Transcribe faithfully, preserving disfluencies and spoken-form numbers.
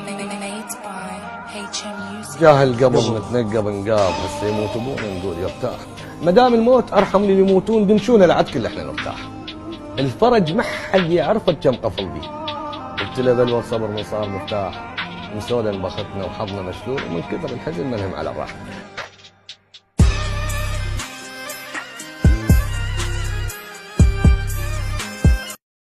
جاهل قبل نتنقى بنقاب، هسه يموت ابونا نقول يرتاح. ما دام الموت ارحم للي يموتون دنشونا العد كل احنا نرتاح. الفرج ما حد يعرفه كم قفل بيه. قلت له بلوى صبر من صار مفتاح، من سودا بختنا وحظنا مشلول، ومن كثر الحزن ما لهم على الراحه.